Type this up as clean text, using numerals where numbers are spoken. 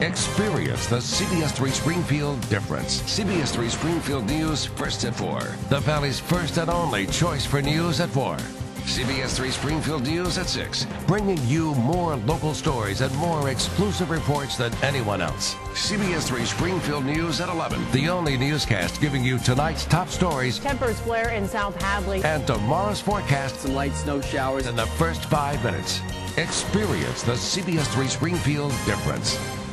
Experience the CBS 3 Springfield difference. CBS 3 Springfield News, first at 4. The Valley's first and only choice for news at 4. CBS 3 Springfield News at 6. Bringing you more local stories and more exclusive reports than anyone else. CBS 3 Springfield News at 11. The only newscast giving you tonight's top stories. Tempers flare in South Hadley. And tomorrow's forecast. Some light snow showers in the first 5 minutes. Experience the CBS 3 Springfield difference.